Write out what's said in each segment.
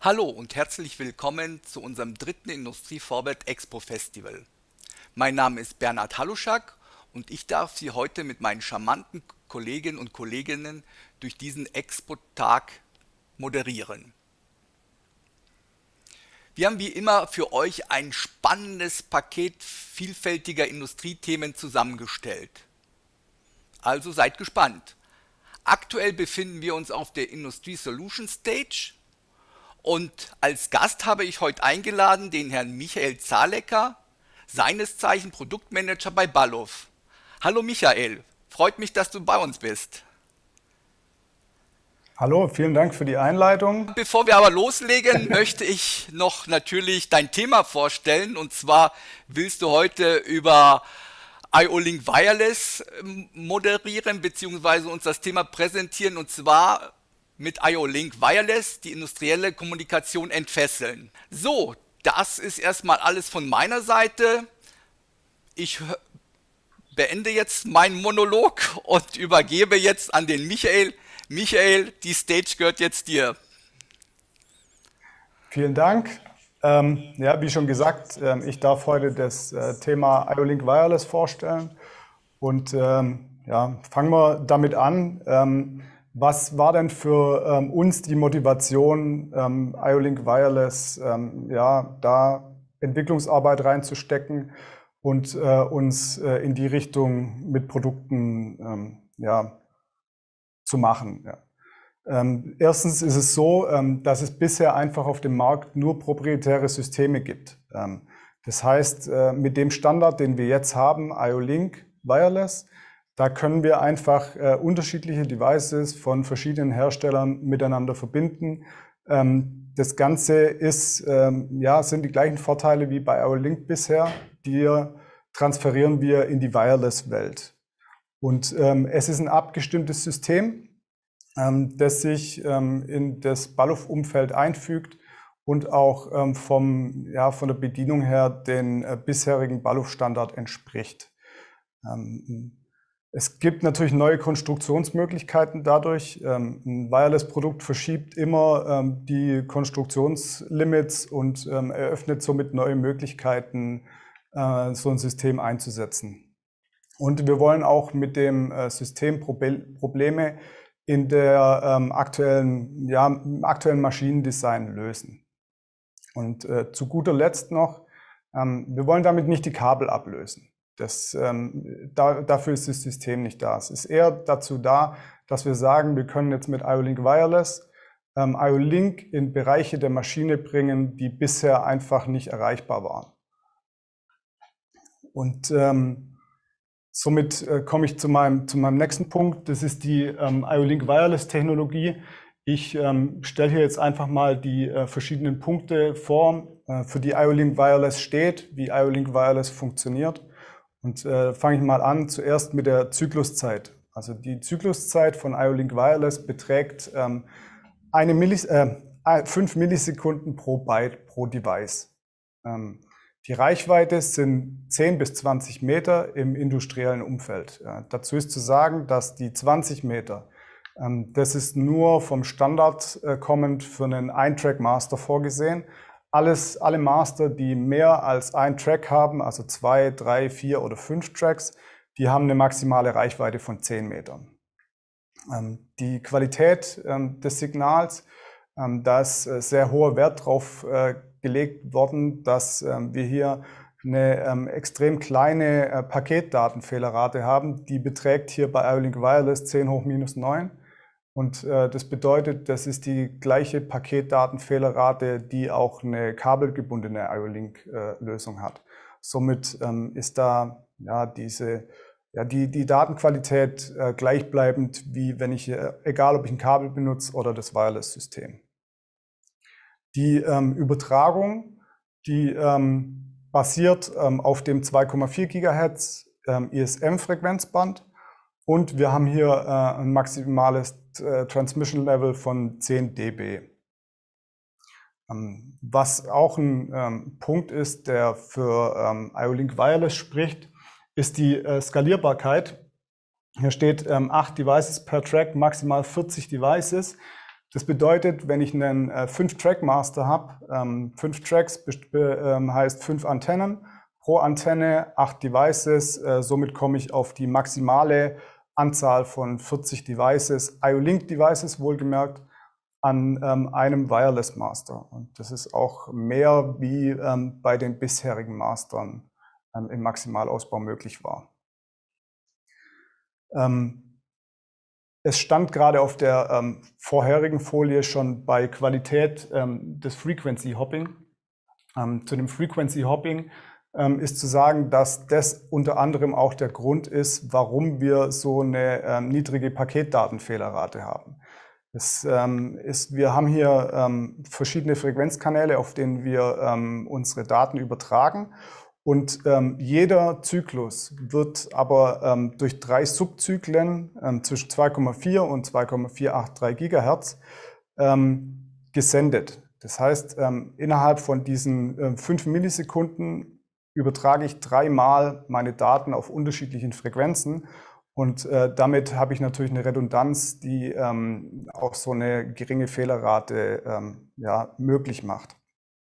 Hallo und herzlich willkommen zu unserem dritten Industrie-Vorbild Expo Festival. Mein Name ist Bernhard Haluschak und ich darf Sie heute mit meinen charmanten Kolleginnen und Kollegen durch diesen Expo-Tag moderieren. Wir haben wie immer für euch ein spannendes Paket vielfältiger Industriethemen zusammengestellt. Also seid gespannt. Aktuell befinden wir uns auf der Industrie Solution Stage. Und als Gast habe ich heute eingeladen den Herrn Michael Zahlecker, seines Zeichen Produktmanager bei Balluff. Hallo Michael, freut mich, dass du bei uns bist. Hallo, vielen Dank für die Einleitung. Bevor wir aber loslegen, möchte ich noch natürlich dein Thema vorstellen. Und zwar willst du heute über IO-Link Wireless moderieren bzw. uns das Thema präsentieren, und zwar mit IO-Link Wireless die industrielle Kommunikation entfesseln. So, das ist erstmal alles von meiner Seite. Ich beende jetzt meinen Monolog und übergebe jetzt an den Michael. Michael, die Stage gehört jetzt dir. Vielen Dank. Ja, wie schon gesagt, ich darf heute das Thema IO-Link Wireless vorstellen. Und ja, fangen wir damit an. Was war denn für uns die Motivation, IO-Link Wireless ja, da Entwicklungsarbeit reinzustecken und uns in die Richtung mit Produkten ja, zu machen? Ja. Erstens ist es so, dass es bisher einfach auf dem Markt nur proprietäre Systeme gibt. Das heißt, mit dem Standard, den wir jetzt haben, IO-Link Wireless, da können wir einfach unterschiedliche Devices von verschiedenen Herstellern miteinander verbinden. Das Ganze ist, ja, sind die gleichen Vorteile wie bei IO-Link bisher. Die transferieren wir in die Wireless-Welt. Und es ist ein abgestimmtes System, das sich in das Balluff-Umfeld einfügt und auch ja, von der Bedienung her den bisherigen Balluff-Standard entspricht. Es gibt natürlich neue Konstruktionsmöglichkeiten dadurch. Ein Wireless-Produkt verschiebt immer die Konstruktionslimits und eröffnet somit neue Möglichkeiten, so ein System einzusetzen. Und wir wollen auch mit dem System Probleme in der aktuellen Maschinendesign lösen. Und zu guter Letzt noch, wir wollen damit nicht die Kabel ablösen. Dafür ist das System nicht da. Es ist eher dazu da, dass wir sagen, wir können jetzt mit IO-Link Wireless IO-Link in Bereiche der Maschine bringen, die bisher einfach nicht erreichbar waren. Und somit komme ich zu meinem nächsten Punkt. Das ist die IO-Link Wireless Technologie. Ich stelle hier jetzt einfach mal die verschiedenen Punkte vor, für die IO-Link Wireless steht, wie IO-Link Wireless funktioniert. Und fange ich mal an, zuerst mit der Zykluszeit. Also die Zykluszeit von IO-Link Wireless beträgt 5 Millisekunden pro Byte pro Device. Die Reichweite sind 10 bis 20 Meter im industriellen Umfeld. Dazu ist zu sagen, dass die 20 Meter, das ist nur vom Standard kommend für einen Ein-Track-Master vorgesehen. Alle Master, die mehr als ein Track haben, also 2, 3, 4 oder 5 Tracks, die haben eine maximale Reichweite von 10 Metern. Die Qualität des Signals, da ist sehr hoher Wert drauf gelegt worden, dass wir hier eine extrem kleine Paketdatenfehlerrate haben. Die beträgt hier bei IO-Link Wireless 10 hoch minus 9. Und das bedeutet, das ist die gleiche Paketdatenfehlerrate, die auch eine kabelgebundene IO-Link-Lösung hat. Somit ist da ja, die Datenqualität gleichbleibend, wie wenn ich, egal ob ich ein Kabel benutze oder das Wireless-System. Die Übertragung, die basiert auf dem 2,4 GHz ISM-Frequenzband. Und wir haben hier ein maximales Transmission Level von 10 dB. Was auch ein Punkt ist, der für IO-Link Wireless spricht, ist die Skalierbarkeit. Hier steht 8 Devices per Track, maximal 40 Devices. Das bedeutet, wenn ich einen 5-Track-Master habe, 5 Tracks heißt 5 Antennen, pro Antenne 8 Devices, somit komme ich auf die maximale Anzahl von 40 Devices, IO-Link-Devices wohlgemerkt, an einem Wireless Master. Und das ist auch mehr wie bei den bisherigen Mastern im Maximalausbau möglich war. Es stand gerade auf der vorherigen Folie schon bei Qualität des Frequency Hopping. Zu dem Frequency Hopping ist zu sagen, dass das unter anderem auch der Grund ist, warum wir so eine niedrige Paketdatenfehlerrate haben. Wir haben hier verschiedene Frequenzkanäle, auf denen wir unsere Daten übertragen. Und jeder Zyklus wird aber durch 3 Subzyklen zwischen 2,4 und 2,483 Gigahertz gesendet. Das heißt, innerhalb von diesen 5 Millisekunden übertrage ich 3-mal meine Daten auf unterschiedlichen Frequenzen. Und damit habe ich natürlich eine Redundanz, die auch so eine geringe Fehlerrate möglich macht.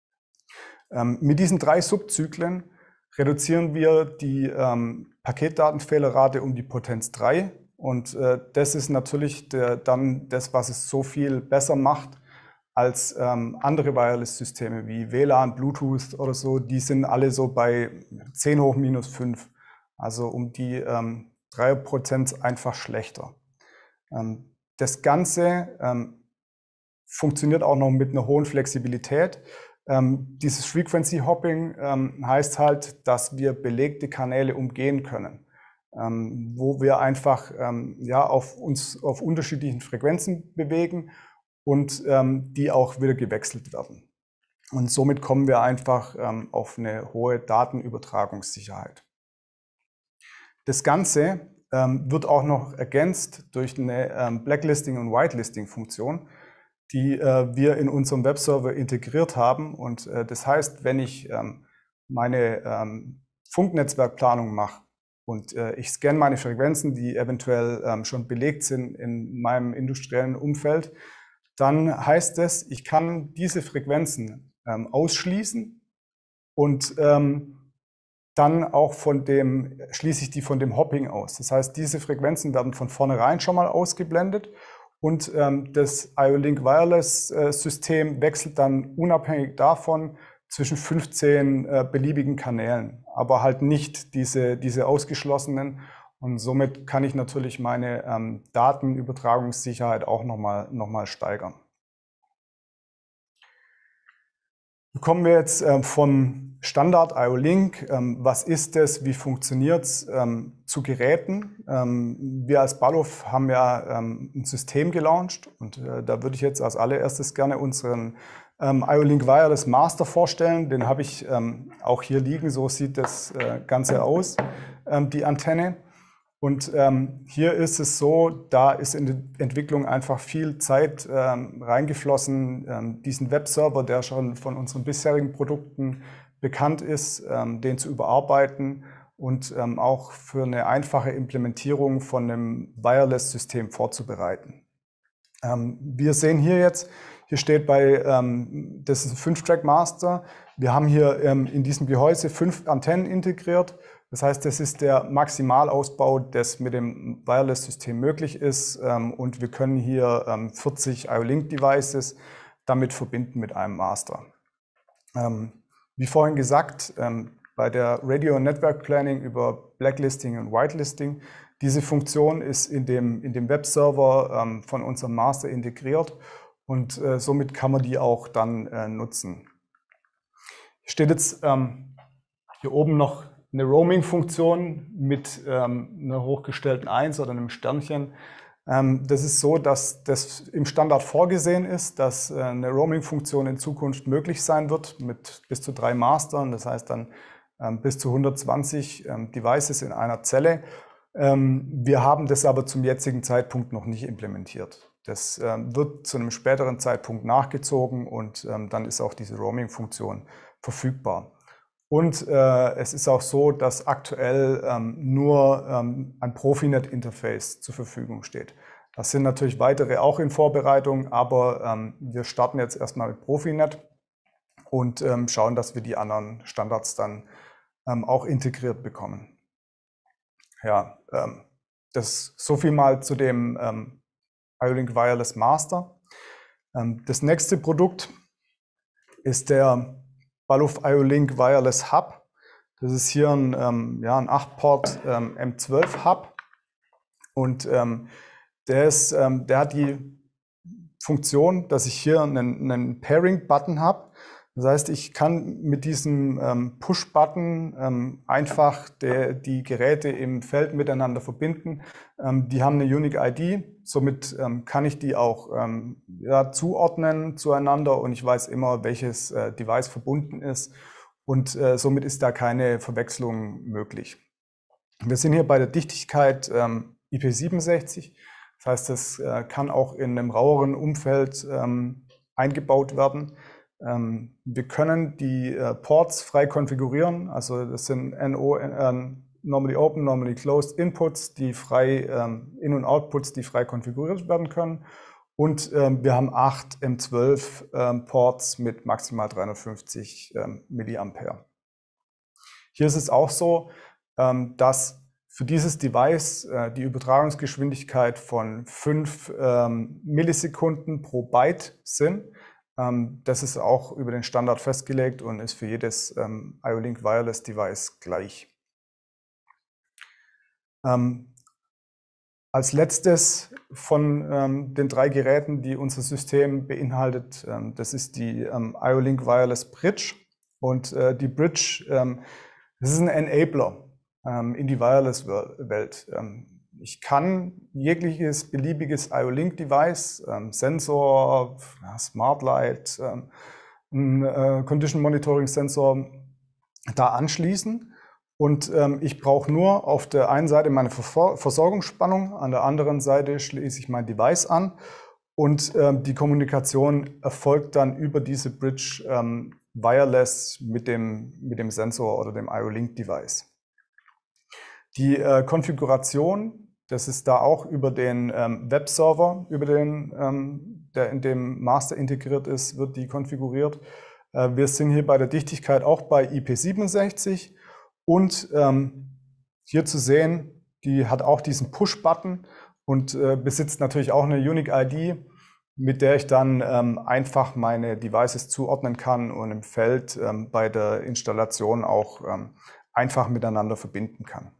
Mit diesen 3 Subzyklen reduzieren wir die Paketdatenfehlerrate um die Potenz 3. Und das ist natürlich dann das, was es so viel besser macht als andere Wireless-Systeme wie WLAN, Bluetooth oder so. Die sind alle so bei 10 hoch minus 5. Also um die 3% einfach schlechter. Das Ganze funktioniert auch noch mit einer hohen Flexibilität. Dieses Frequency Hopping heißt halt, dass wir belegte Kanäle umgehen können, wo wir einfach uns auf unterschiedlichen Frequenzen bewegen und die auch wieder gewechselt werden. Und somit kommen wir einfach auf eine hohe Datenübertragungssicherheit. Das Ganze wird auch noch ergänzt durch eine Blacklisting- und Whitelisting-Funktion, die wir in unserem Webserver integriert haben. Und das heißt, wenn ich meine Funknetzwerkplanung mache und ich scanne meine Frequenzen, die eventuell schon belegt sind in meinem industriellen Umfeld, dann heißt es, ich kann diese Frequenzen ausschließen und dann auch schließe ich die von dem Hopping aus. Das heißt, diese Frequenzen werden von vornherein schon mal ausgeblendet und das IO-Link Wireless System wechselt dann unabhängig davon zwischen 15 beliebigen Kanälen, aber halt nicht diese ausgeschlossenen. Und somit kann ich natürlich meine Datenübertragungssicherheit auch nochmal steigern. Kommen wir jetzt vom Standard IO-Link, was ist es, wie funktioniert es, zu Geräten. Wir als Balluff haben ja ein System gelauncht und da würde ich jetzt als allererstes gerne unseren IO-Link Wireless Master vorstellen. Den habe ich auch hier liegen, so sieht das Ganze aus, die Antenne. Und hier ist es so, da ist in die Entwicklung einfach viel Zeit reingeflossen, diesen Webserver, der schon von unseren bisherigen Produkten bekannt ist, den zu überarbeiten und auch für eine einfache Implementierung von einem Wireless-System vorzubereiten. Wir sehen hier steht das ist ein 5-Track Master. Wir haben hier in diesem Gehäuse 5 Antennen integriert. Das heißt, das ist der Maximalausbau, das mit dem Wireless-System möglich ist. Und wir können hier 40 IO-Link-Devices damit verbinden mit einem Master. Wie vorhin gesagt, bei der Radio Network Planning über Blacklisting und Whitelisting, diese Funktion ist in dem Webserver von unserem Master integriert und somit kann man die auch dann nutzen. Hier steht jetzt hier oben noch eine Roaming-Funktion mit einer hochgestellten 1 oder einem Sternchen. Das ist so, dass das im Standard vorgesehen ist, dass eine Roaming-Funktion in Zukunft möglich sein wird mit bis zu 3 Mastern, das heißt dann bis zu 120 Devices in einer Zelle. Wir haben das aber zum jetzigen Zeitpunkt noch nicht implementiert. Das wird zu einem späteren Zeitpunkt nachgezogen und dann ist auch diese Roaming-Funktion verfügbar. Und es ist auch so, dass aktuell nur ein Profinet-Interface zur Verfügung steht. Das sind natürlich weitere auch in Vorbereitung, aber wir starten jetzt erstmal mit Profinet und schauen, dass wir die anderen Standards dann auch integriert bekommen. Ja, das so viel mal zu dem IO-Link Wireless Master. Das nächste Produkt ist der Balluff IO-Link Wireless Hub. Das ist hier ein 8-Port M12 Hub und der hat die Funktion, dass ich hier einen Pairing-Button habe. Das heißt, ich kann mit diesem Push-Button einfach die Geräte im Feld miteinander verbinden. Die haben eine Unique ID, somit kann ich die auch zuordnen zueinander und ich weiß immer, welches Device verbunden ist und somit ist da keine Verwechslung möglich. Wir sind hier bei der Dichtigkeit IP67, das heißt, das kann auch in einem raueren Umfeld eingebaut werden. Wir können die Ports frei konfigurieren, also das sind Normally Open, Normally Closed Inputs, die frei In- und Outputs, die frei konfiguriert werden können. Und wir haben 8 M12 Ports mit maximal 350 Milliampere. Hier ist es auch so, dass für dieses Device die Übertragungsgeschwindigkeit von 5 Millisekunden pro Byte sind. Das ist auch über den Standard festgelegt und ist für jedes IO-Link Wireless Device gleich. Als letztes von den 3 Geräten, die unser System beinhaltet, das ist die IO-Link Wireless Bridge. Und die Bridge, das ist ein Enabler in die Wireless-Welt. Ich kann jegliches beliebiges IO-Link-Device, Sensor, Smart Light, Condition Monitoring Sensor da anschließen. Und ich brauche nur auf der einen Seite meine Versorgungsspannung, an der anderen Seite schließe ich mein Device an und die Kommunikation erfolgt dann über diese Bridge wireless mit dem Sensor oder dem IO-Link-Device. Die Konfiguration, das ist da auch über den Webserver, der in dem Master integriert ist, wird die konfiguriert. Wir sind hier bei der Dichtigkeit auch bei IP67 und hier zu sehen, die hat auch diesen Push-Button und besitzt natürlich auch eine Unique ID, mit der ich dann einfach meine Devices zuordnen kann und im Feld bei der Installation auch einfach miteinander verbinden kann.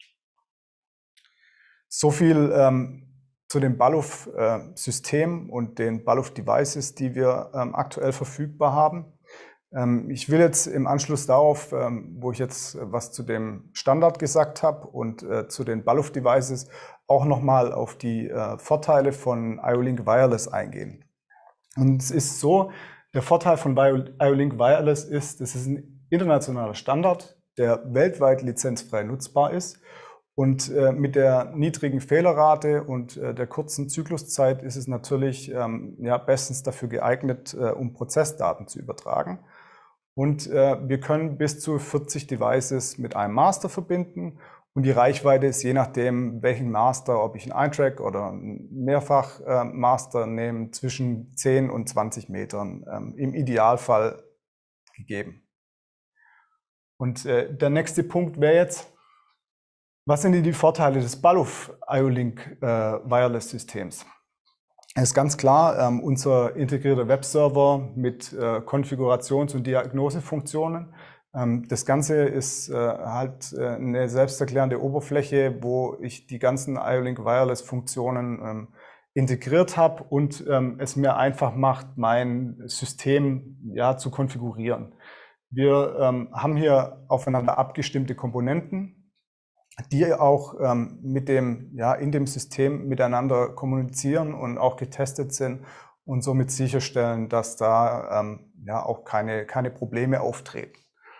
So viel zu dem Balluff-System und den Balluff-Devices, die wir aktuell verfügbar haben. Ich will jetzt im Anschluss darauf, wo ich jetzt was zu dem Standard gesagt habe und zu den Balluff-Devices, auch nochmal auf die Vorteile von IO-Link Wireless eingehen. Und es ist so, der Vorteil von IO-Link Wireless ist, es ist ein internationaler Standard, der weltweit lizenzfrei nutzbar ist. Und mit der niedrigen Fehlerrate und der kurzen Zykluszeit ist es natürlich bestens dafür geeignet, um Prozessdaten zu übertragen. Und wir können bis zu 40 Devices mit einem Master verbinden. Und die Reichweite ist je nachdem, welchen Master, ob ich einen Ein-Track oder einen Mehrfach-Master nehme, zwischen 10 und 20 Metern im Idealfall gegeben. Und der nächste Punkt wäre jetzt, was sind die Vorteile des Balluff IO-Link Wireless Systems? Es ist ganz klar, unser integrierter Webserver mit Konfigurations- und Diagnosefunktionen. Das Ganze ist halt eine selbsterklärende Oberfläche, wo ich die ganzen IO-Link Wireless Funktionen integriert habe und es mir einfach macht, mein System zu konfigurieren. Wir haben hier aufeinander abgestimmte Komponenten, die auch in dem System miteinander kommunizieren und auch getestet sind und somit sicherstellen, dass da auch keine Probleme auftreten.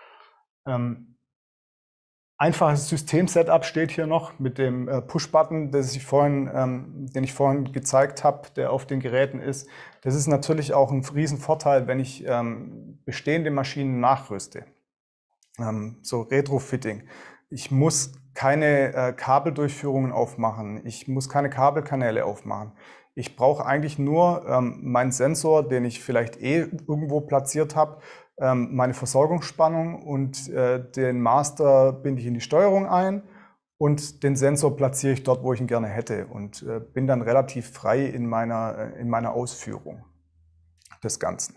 Einfaches System-Setup steht hier noch mit dem Push-Button, den ich vorhin gezeigt habe, der auf den Geräten ist. Das ist natürlich auch ein Riesenvorteil, wenn ich bestehende Maschinen nachrüste. So Retrofitting. Ich muss keine Kabeldurchführungen aufmachen. Ich muss keine Kabelkanäle aufmachen. Ich brauche eigentlich nur meinen Sensor, den ich vielleicht irgendwo platziert habe, meine Versorgungsspannung und den Master binde ich in die Steuerung ein und den Sensor platziere ich dort, wo ich ihn gerne hätte und bin dann relativ frei in meiner Ausführung des Ganzen.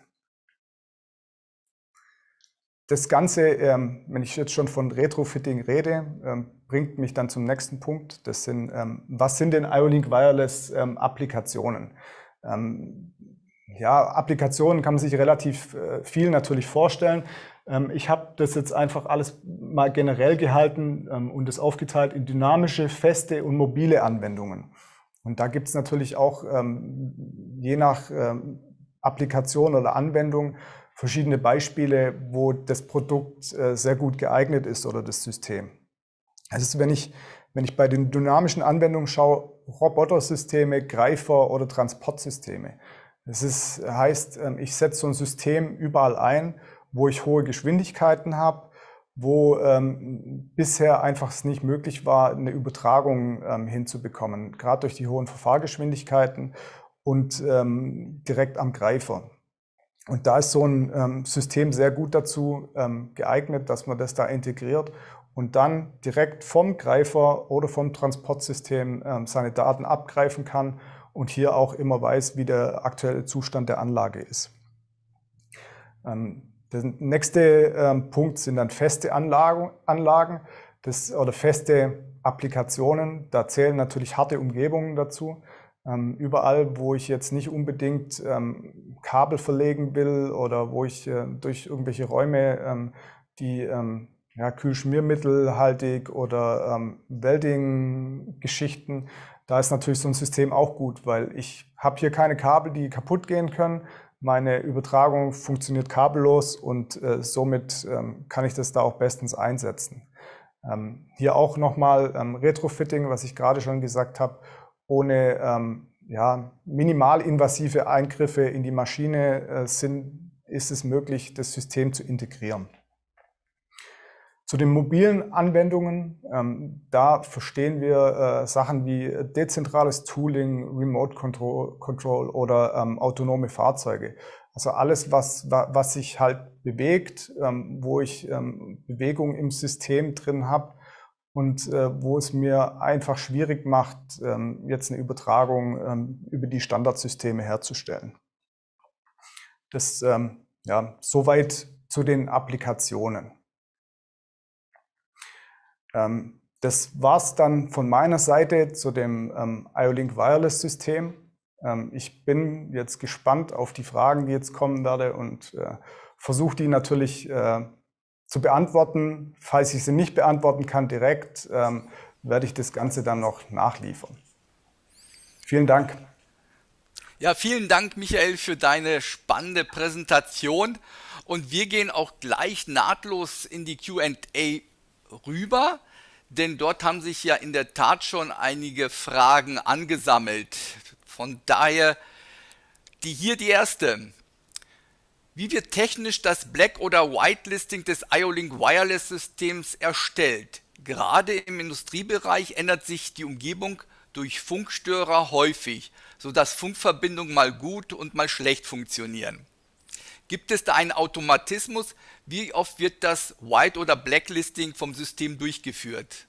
Das Ganze, wenn ich jetzt schon von Retrofitting rede, bringt mich dann zum nächsten Punkt. Das sind, was sind denn IO-Link Wireless Applikationen? Ja, Applikationen kann man sich relativ viel natürlich vorstellen. Ich habe das jetzt einfach alles mal generell gehalten und es aufgeteilt in dynamische, feste und mobile Anwendungen. Und da gibt es natürlich auch je nach Applikation oder Anwendung verschiedene Beispiele, wo das Produkt sehr gut geeignet ist oder das System. Also wenn ich bei den dynamischen Anwendungen schaue, Robotersysteme, Greifer oder Transportsysteme. Das heißt, ich setze so ein System überall ein, wo ich hohe Geschwindigkeiten habe, wo bisher einfach es nicht möglich war, eine Übertragung hinzubekommen, gerade durch die hohen Verfahrgeschwindigkeiten und direkt am Greifer. Und da ist so ein System sehr gut dazu geeignet, dass man das da integriert und dann direkt vom Greifer oder vom Transportsystem seine Daten abgreifen kann und hier auch immer weiß, wie der aktuelle Zustand der Anlage ist. Der nächste Punkt sind dann feste Anlagen oder feste Applikationen. Da zählen natürlich harte Umgebungen dazu. Überall, wo ich jetzt nicht unbedingt Kabel verlegen will oder wo ich durch irgendwelche Räume, die kühlschmiermittelhaltig oder Welding-Geschichten, da ist natürlich so ein System auch gut, weil ich habe hier keine Kabel, die kaputt gehen können. Meine Übertragung funktioniert kabellos und somit kann ich das da auch bestens einsetzen. Hier auch nochmal Retrofitting, was ich gerade schon gesagt habe, ohne minimalinvasive Eingriffe in die Maschine ist es möglich, das System zu integrieren. Zu den mobilen Anwendungen, da verstehen wir Sachen wie dezentrales Tooling, Remote Control oder autonome Fahrzeuge. Also alles, was sich halt bewegt, wo ich Bewegung im System drin habe und wo es mir einfach schwierig macht, jetzt eine Übertragung über die Standardsysteme herzustellen. Das soweit zu den Applikationen. Das war's dann von meiner Seite zu dem IO-Link Wireless System. Ich bin jetzt gespannt auf die Fragen, die jetzt kommen werde und versuche die natürlich zu beantworten. Falls ich sie nicht beantworten kann direkt, werde ich das Ganze dann noch nachliefern. Vielen Dank. Ja, vielen Dank, Michael, für deine spannende Präsentation. Und wir gehen auch gleich nahtlos in die Q&A rüber, denn dort haben sich ja in der Tat schon einige Fragen angesammelt. Von daher die erste. Wie wird technisch das Black- oder Whitelisting des IO-Link Wireless Systems erstellt? Gerade im Industriebereich ändert sich die Umgebung durch Funkstörer häufig, sodass Funkverbindungen mal gut und mal schlecht funktionieren. Gibt es da einen Automatismus? Wie oft wird das White- oder Blacklisting vom System durchgeführt?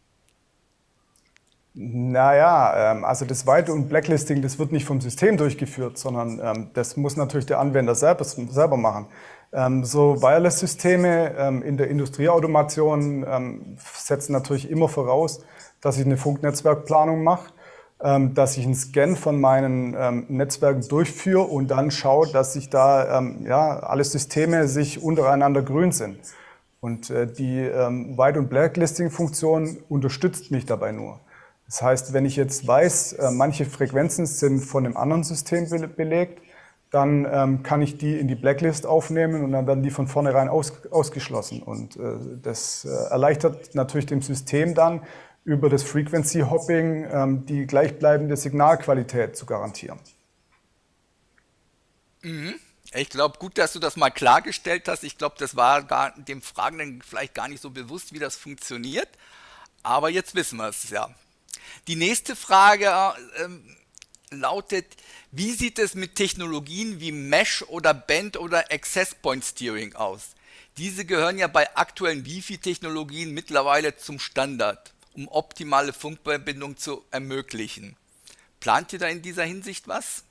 Naja, also das White- und Blacklisting, das wird nicht vom System durchgeführt, sondern das muss natürlich der Anwender selber machen. So Wireless-Systeme in der Industrieautomation setzen natürlich immer voraus, dass ich eine Funknetzwerkplanung mache, dass ich einen Scan von meinen Netzwerken durchführe und dann schaue, dass sich da alle Systeme sich untereinander grün sind. Und die White- und Blacklisting-Funktion unterstützt mich dabei nur. Das heißt, wenn ich jetzt weiß, manche Frequenzen sind von einem anderen System belegt, dann kann ich die in die Blacklist aufnehmen und dann werden die von vornherein ausgeschlossen. Und das erleichtert natürlich dem System dann, über das Frequency Hopping die gleichbleibende Signalqualität zu garantieren. Ich glaube, gut, dass du das mal klargestellt hast. Ich glaube, das war dem Fragenden vielleicht gar nicht so bewusst, wie das funktioniert. Aber jetzt wissen wir es ja. Die nächste Frage lautet, wie sieht es mit Technologien wie Mesh oder Band oder Access Point Steering aus? Diese gehören ja bei aktuellen Wi-Fi-Technologien mittlerweile zum Standard, um optimale Funkverbindung zu ermöglichen. Plant ihr da in dieser Hinsicht was?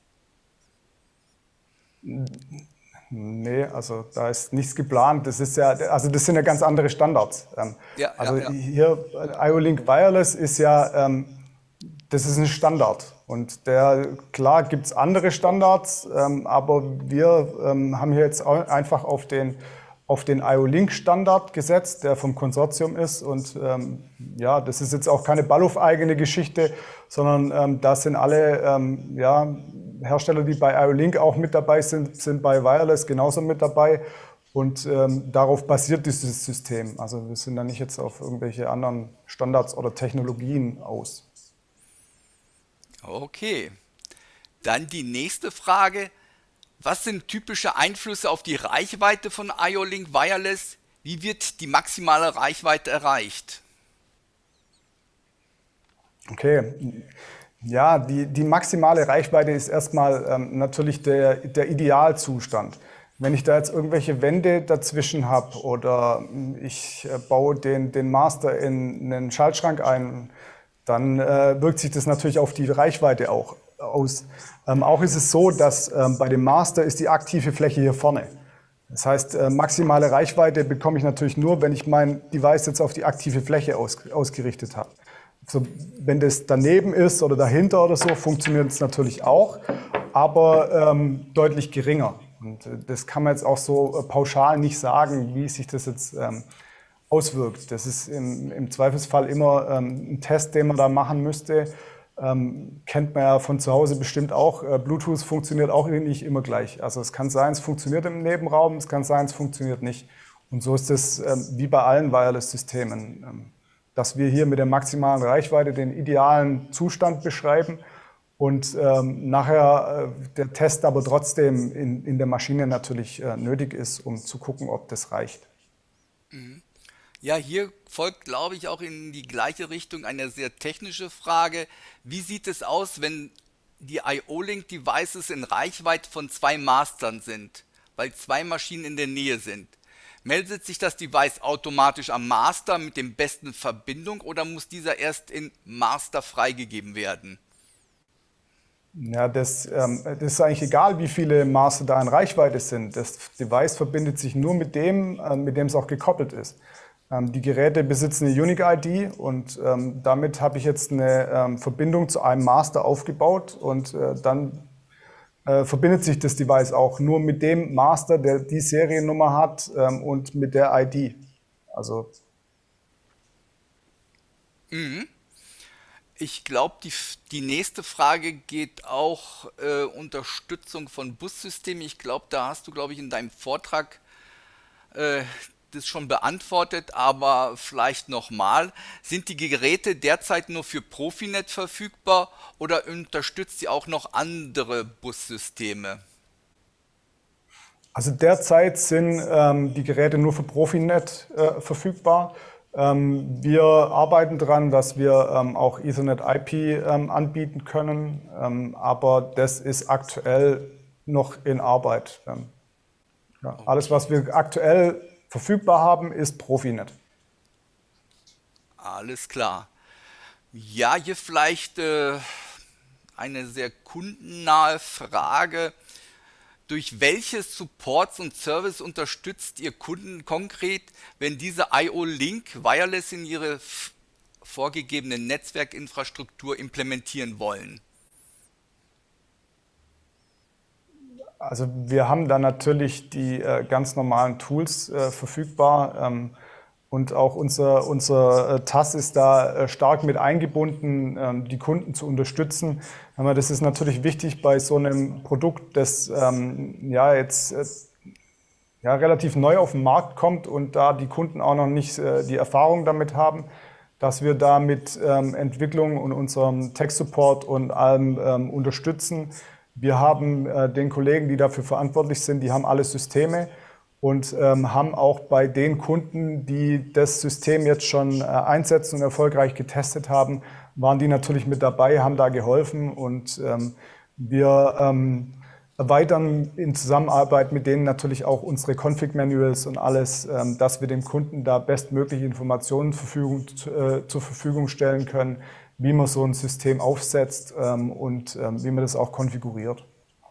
Nee, also da ist nichts geplant. Das ist ja, also das sind ja ganz andere Standards. Ja, ja, Also ja. hier IO-Link Wireless ist ja, das ist ein Standard. Und klar gibt es andere Standards, aber wir haben hier jetzt einfach auf den IO-Link-Standard gesetzt, der vom Konsortium ist. Und ja, das ist jetzt auch keine Balluff-eigene Geschichte, sondern da sind alle ja, Hersteller, die bei IO-Link auch mit dabei sind bei Wireless genauso mit dabei. Und darauf basiert dieses System. Also wir sind da nicht jetzt auf irgendwelche anderen Standards oder Technologien aus. Okay. Dann die nächste Frage. Was sind typische Einflüsse auf die Reichweite von IO-Link Wireless? Wie wird die maximale Reichweite erreicht? Okay, ja, die maximale Reichweite ist erstmal natürlich der Idealzustand. Wenn ich da jetzt irgendwelche Wände dazwischen habe oder ich baue den Master in einen Schaltschrank ein, dann wirkt sich das natürlich auf die Reichweite auch aus. Auch ist es so, dass bei dem Master ist die aktive Fläche hier vorne. Das heißt, maximale Reichweite bekomme ich natürlich nur, wenn ich mein Device jetzt auf die aktive Fläche ausgerichtet habe. So, wenn das daneben ist oder dahinter oder so, funktioniert es natürlich auch, aber deutlich geringer. Und das kann man jetzt auch so pauschal nicht sagen, wie sich das jetzt auswirkt. Das ist im Zweifelsfall immer ein Test, den man da machen müsste. Kennt man ja von zu Hause bestimmt auch. Bluetooth funktioniert auch nicht immer gleich. Also es kann sein, es funktioniert im Nebenraum, es kann sein, es funktioniert nicht. Und so ist es wie bei allen Wireless-Systemen, dass wir hier mit der maximalen Reichweite den idealen Zustand beschreiben und nachher der Test aber trotzdem in der Maschine natürlich nötig ist, um zu gucken, ob das reicht. Ja, hier folgt, glaube ich, auch in die gleiche Richtung eine sehr technische Frage. Wie sieht es aus, wenn die IO-Link-Devices in Reichweite von zwei Mastern sind, weil zwei Maschinen in der Nähe sind? Meldet sich das Device automatisch am Master mit dem besten Verbindung oder muss dieser erst in Master freigegeben werden? Ja, das ist eigentlich egal, wie viele Master da in Reichweite sind. Das Device verbindet sich nur mit dem es auch gekoppelt ist. Die Geräte besitzen eine Unique-ID und damit habe ich jetzt eine Verbindung zu einem Master aufgebaut und dann verbindet sich das Device auch nur mit dem Master, der die Seriennummer hat und mit der ID. Also Ich glaube, die nächste Frage geht auch Unterstützung von Bussystemen. Ich glaube, da hast du, glaube ich, in deinem Vortrag äh, das schon beantwortet, aber vielleicht nochmal. Sind die Geräte derzeit nur für Profinet verfügbar oder unterstützt sie auch noch andere Bussysteme? Also derzeit sind die Geräte nur für Profinet verfügbar. Wir arbeiten daran, dass wir auch Ethernet IP anbieten können, aber das ist aktuell noch in Arbeit. Ja, alles, Okay, was wir aktuell verfügbar haben, ist Profinet. alles klar. Ja, hier vielleicht eine sehr kundennahe Frage. Durch welche Supports und Service unterstützt ihr Kunden konkret, wenn diese IO-Link Wireless in ihre vorgegebene Netzwerkinfrastruktur implementieren wollen? Also wir haben da natürlich die ganz normalen Tools verfügbar und auch unser TAS ist da stark mit eingebunden, die Kunden zu unterstützen. Aber das ist natürlich wichtig bei so einem Produkt, das ja jetzt ja, relativ neu auf den Markt kommt und da die Kunden auch noch nicht die Erfahrung damit haben, dass wir da mit Entwicklung und unserem Tech-Support und allem unterstützen. Wir haben den Kollegen, die dafür verantwortlich sind, die haben alle Systeme und haben auch bei den Kunden, die das System jetzt schon einsetzen und erfolgreich getestet haben, waren die natürlich mit dabei, haben da geholfen und wir erweitern in Zusammenarbeit mit denen natürlich auch unsere Config-Manuals und alles, dass wir dem Kunden da bestmögliche Informationen zur Verfügung stellen können, wie man so ein System aufsetzt und wie man das auch konfiguriert.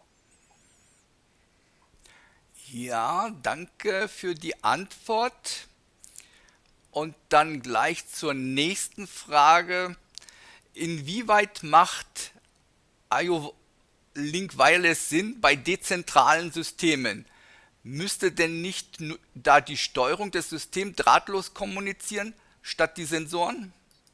Ja, danke für die Antwort. Und dann gleich zur nächsten Frage. Inwieweit macht IO-Link Wireless Sinn bei dezentralen Systemen? Müsste denn nicht da die Steuerung des Systems drahtlos kommunizieren, statt die Sensoren?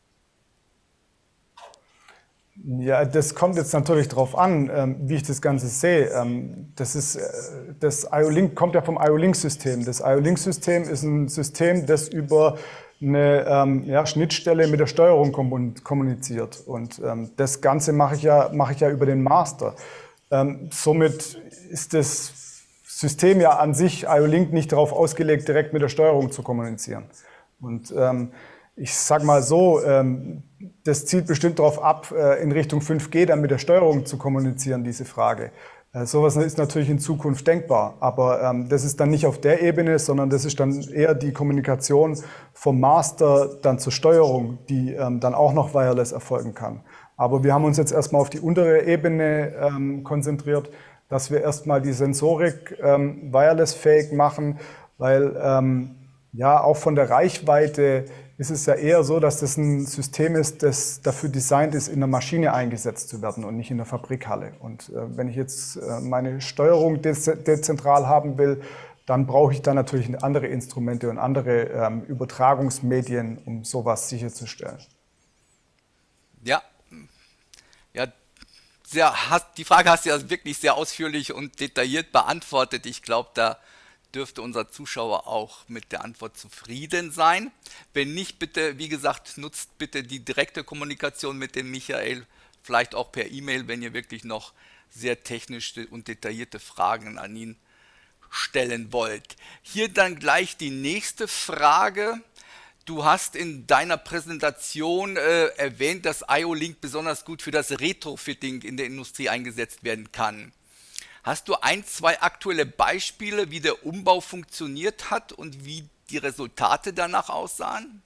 Ja, das kommt jetzt natürlich darauf an, wie ich das Ganze sehe. Das IO-Link kommt ja vom IO-Link-System. Das IO-Link-System ist ein System, das über eine Schnittstelle mit der Steuerung kommuniziert. Und das Ganze mache ich ja über den Master. Somit ist das System ja an sich, IO-Link, nicht darauf ausgelegt, direkt mit der Steuerung zu kommunizieren. Und ich sage mal so, das zielt bestimmt darauf ab, in Richtung 5G dann mit der Steuerung zu kommunizieren, diese Frage. Sowas ist natürlich in Zukunft denkbar, aber das ist dann nicht auf der Ebene, sondern das ist dann eher die Kommunikation vom Master dann zur Steuerung, die dann auch noch wireless erfolgen kann. Aber wir haben uns jetzt erstmal auf die untere Ebene konzentriert, dass wir erstmal die Sensorik wireless-fähig machen, weil ja auch von der Reichweite ist es ja eher so, dass das ein System ist, das dafür designt ist, in der Maschine eingesetzt zu werden und nicht in der Fabrikhalle. Und wenn ich jetzt meine Steuerung dezentral haben will, dann brauche ich da natürlich andere Instrumente und andere Übertragungsmedien, um sowas sicherzustellen. Ja, ja, die Frage hast du ja wirklich sehr ausführlich und detailliert beantwortet. Ich glaube, da dürfte unser Zuschauer auch mit der Antwort zufrieden sein. Wenn nicht, bitte, wie gesagt, nutzt bitte die direkte Kommunikation mit dem Michael, vielleicht auch per E-Mail, wenn ihr wirklich noch sehr technische und detaillierte Fragen an ihn stellen wollt. Hier dann gleich die nächste Frage. Du hast in deiner Präsentation erwähnt, dass IO-Link besonders gut für das Retrofitting in der Industrie eingesetzt werden kann. Hast du ein, zwei aktuelle Beispiele, wie der Umbau funktioniert hat und wie die Resultate danach aussahen?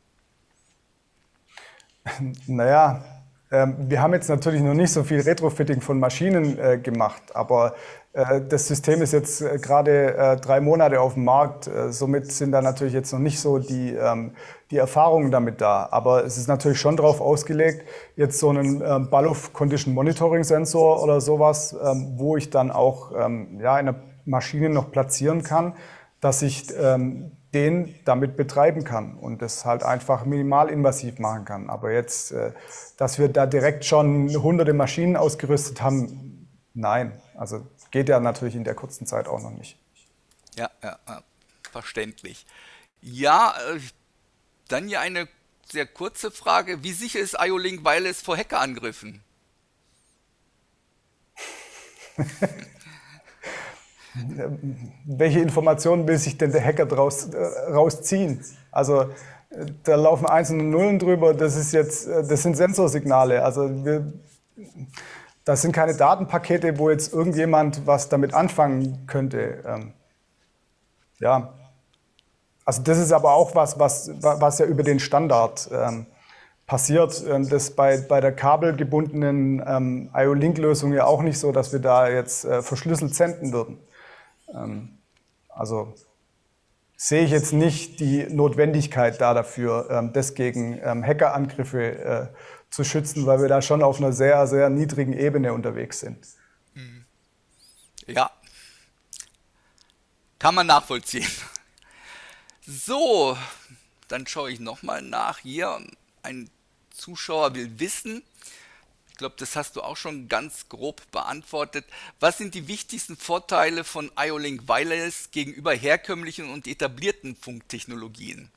Naja, wir haben jetzt natürlich noch nicht so viel Retrofitting von Maschinen gemacht, aber das System ist jetzt gerade 3 Monate auf dem Markt. Somit sind da natürlich jetzt noch nicht so die Erfahrungen damit da. Aber es ist natürlich schon darauf ausgelegt, jetzt so einen Ball-of-Condition-Monitoring-Sensor oder sowas, wo ich dann auch ja, in der Maschine noch platzieren kann, dass ich den damit betreiben kann und das halt einfach minimalinvasiv machen kann. Aber jetzt, dass wir da direkt schon hunderte Maschinen ausgerüstet haben, nein. Also geht ja natürlich in der kurzen Zeit auch noch nicht. Ja, verständlich. Ja, dann hier eine sehr kurze Frage. Wie sicher ist IO-Link Wireless vor Hackerangriffen? Welche Informationen will sich denn der Hacker rausziehen? Also da laufen Einsen und Nullen drüber, das sind Sensorsignale. Also das sind keine Datenpakete, wo jetzt irgendjemand was damit anfangen könnte. Ja, also das ist aber auch was ja über den Standard passiert. Das bei der kabelgebundenen IO-Link-Lösung ja auch nicht so, dass wir da jetzt verschlüsselt senden würden. Also sehe ich jetzt nicht die Notwendigkeit dafür, das gegen Hackerangriffe zu schützen, weil wir da schon auf einer sehr, sehr niedrigen Ebene unterwegs sind. Ja, kann man nachvollziehen. So, dann schaue ich nochmal nach. Hier, ein Zuschauer will wissen, ich glaube, das hast du auch schon ganz grob beantwortet. Was sind die wichtigsten Vorteile von IO-Link Wireless gegenüber herkömmlichen und etablierten Funktechnologien?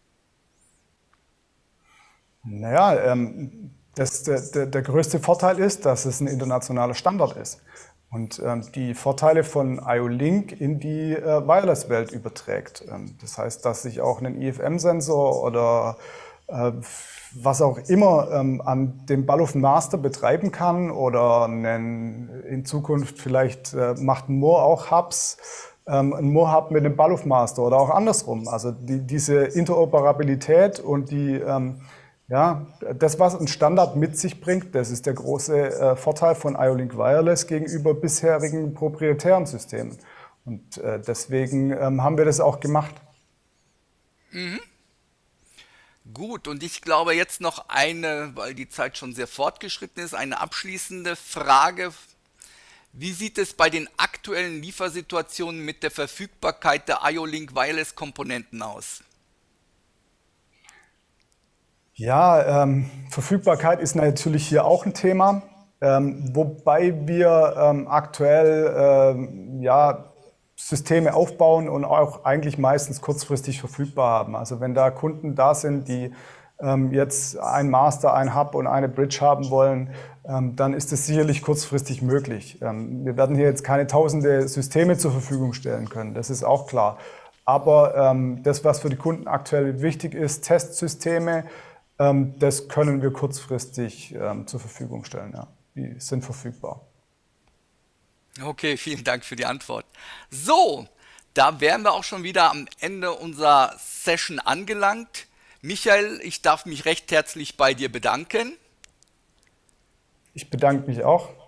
Naja, der größte Vorteil ist, dass es ein internationaler Standard ist. und die Vorteile von IO-Link in die Wireless-Welt überträgt. Das heißt, dass ich auch einen IFM-Sensor oder was auch immer an dem Ball-of-Master betreiben kann oder in Zukunft vielleicht macht ein Moor auch Hubs, ein Moor-Hub mit einem Ball-of-Master oder auch andersrum. Also diese Interoperabilität und ja, das, was ein Standard mit sich bringt, das ist der große Vorteil von IO-Link Wireless gegenüber bisherigen proprietären Systemen. Und deswegen haben wir das auch gemacht. Gut, und ich glaube jetzt noch eine, weil die Zeit schon sehr fortgeschritten ist, eine abschließende Frage. Wie sieht es bei den aktuellen Liefersituationen mit der Verfügbarkeit der IO-Link Wireless Komponenten aus? Ja, Verfügbarkeit ist natürlich hier auch ein Thema, wobei wir aktuell ja, Systeme aufbauen und auch eigentlich meistens kurzfristig verfügbar haben. Also wenn da Kunden da sind, die jetzt ein Master, ein Hub und eine Bridge haben wollen, dann ist es sicherlich kurzfristig möglich. Wir werden hier jetzt keine tausende Systeme zur Verfügung stellen können, das ist auch klar. Aber das, was für die Kunden aktuell wichtig ist, Testsysteme, das können wir kurzfristig zur Verfügung stellen. Ja. Die sind verfügbar. Okay, vielen Dank für die Antwort. So, da wären wir auch schon wieder am Ende unserer Session angelangt. Michael, ich darf mich recht herzlich bei dir bedanken. Ich bedanke mich auch.